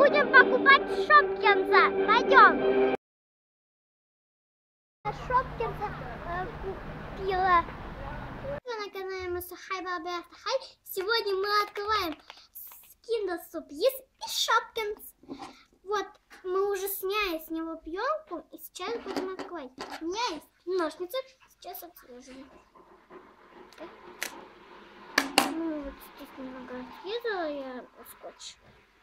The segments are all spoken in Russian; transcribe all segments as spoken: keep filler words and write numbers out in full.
будем покупать Шопкинса. Пойдем. Шопкинса э, купила. На канале Масахай Бабе. Сегодня мы открываем Kinder Surprise и Шопкинс. Вот мы уже сняли с него пленку и сейчас будем открывать. У меня есть ножницы. Сейчас отрежем. Ну вот здесь немного отрезала я скотч.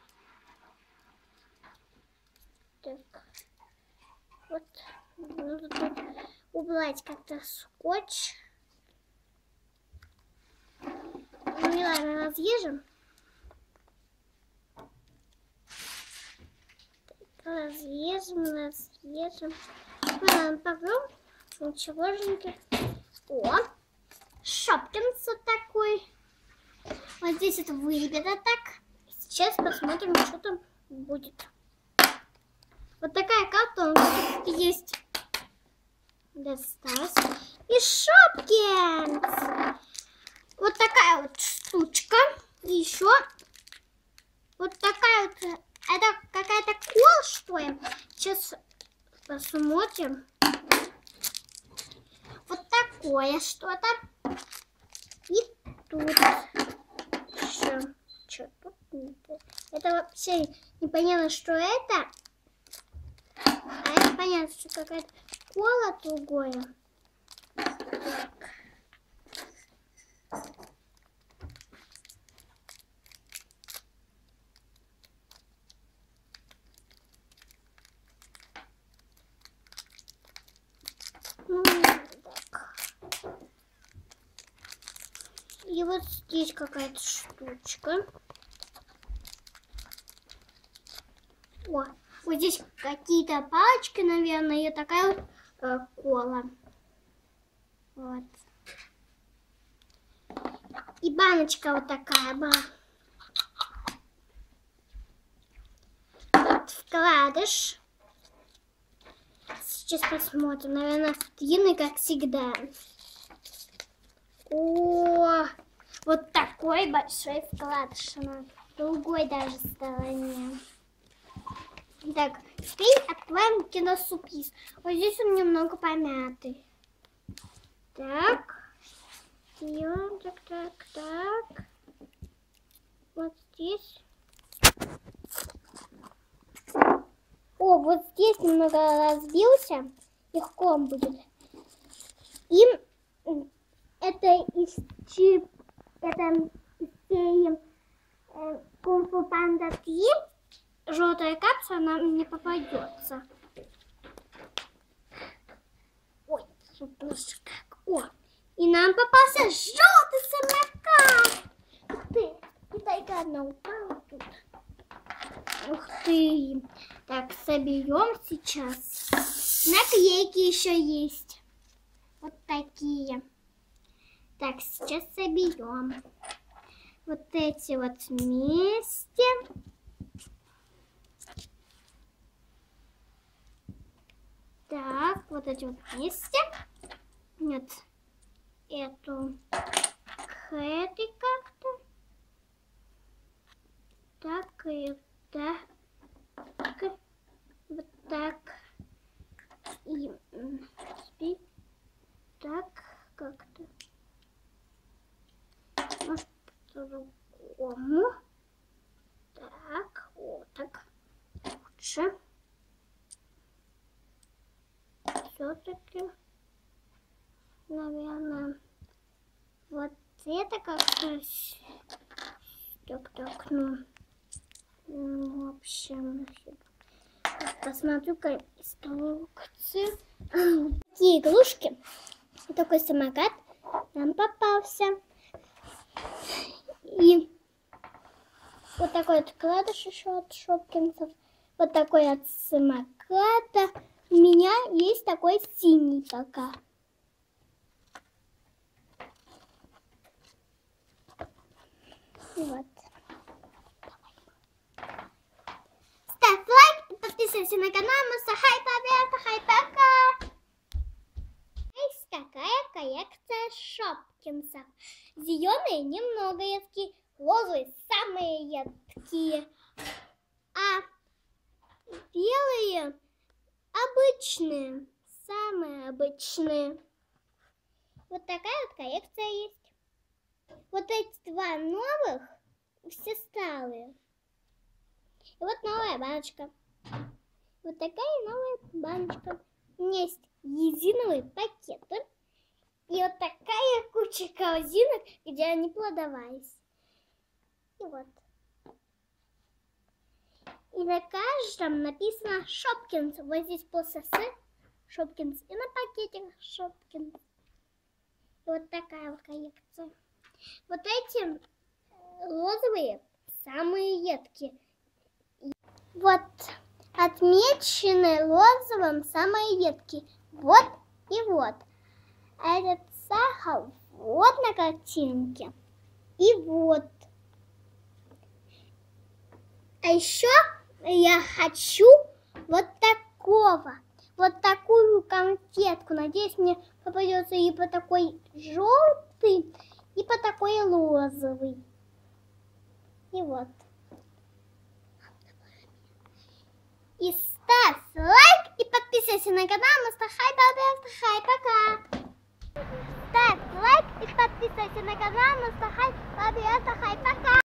Так. Вот. Нужно тут убрать как-то скотч. Ну не ладно, разъезжем. Разъезжем, разъезжем. Ладно, покром. Ничегошеньки. О! Шопкинс вот такой. Вот здесь это выребято так. Сейчас посмотрим, что там будет. Вот такая картонка тут есть. Досталось. И Шопкинс. Вот такая вот штучка. И еще вот такая вот. Это какая-то кол, что ли? Сейчас посмотрим. Вот такое что-то. И тут еще. Что тут? Это вообще непонятно, что это. А это понятно, что какая-то кола другое. Так. Ну, так. И вот здесь какая-то штучка. О, вот здесь какие-то палочки, наверное, и такая вот э, кола. Вот. И баночка вот такая была. Вот вкладыш. Сейчас посмотрим. Наверное, длинный, как всегда. О, вот такой большой вкладыш на другой даже стороне. Так, теперь открываем Kinder Surprise. Вот здесь он немного помятый. Так. Делаем так, так, так. Вот здесь. О, вот здесь немного разбился. Легко он будет. И это из чип, это из серии э, Кунг-фу Панда три. Желтая капсула нам не попадется. Ой, слушай, как. О, и нам попался желтый самокат. Ух ты, китайка одна упала тут. Ух ты. Так, соберем сейчас. Наклейки еще есть. Вот такие. Так, сейчас соберем. Вот эти вот вместе. Так, вот эти вот вместе. Нет, эту к этой как-то. Так, и так. Вот так. И теперь так как-то. Может, по-другому. Так, вот так. Лучше. Все-таки, наверное, вот это как-то так, так, ну, ну, в общем, посмотрю-ка инструкцию. Такие игрушки. Такой самокат нам попался. И вот такой вот вкладыш еще от Шопкинсов. Вот такой от самоката. У меня есть такой синий пока. Вот. Ставь лайк и подписывайся на канал Масахай Бабе. Хай, пока. Есть такая коллекция Шопкинсов. Зеленые немного едкие, розовые самые едкие. А белые обычные, самые обычные. Вот такая вот коллекция есть. Вот эти два новых, все старые. И вот новая баночка. Вот такая новая баночка. У меня есть резиновые пакеты. И вот такая куча корзинок, где они продавались. И вот. И на каждом написано Шопкинс. Вот здесь просто с Шопкинс. И на пакете Шопкинс. И вот такая вот коллекция. Вот эти розовые самые редкие. Вот отмечены розовым самые редкие. Вот и вот. А этот сахар вот на картинке. И вот. А еще я хочу вот такого. Вот такую конфетку. Надеюсь, мне попадется и по такой желтый, и по такой розовый. И вот. И ставь лайк и подписывайся на канал Мастахай Баби Астахай. Пока. Ставь лайк и подписывайся на канал Мастахай Баби Астахай. Пока.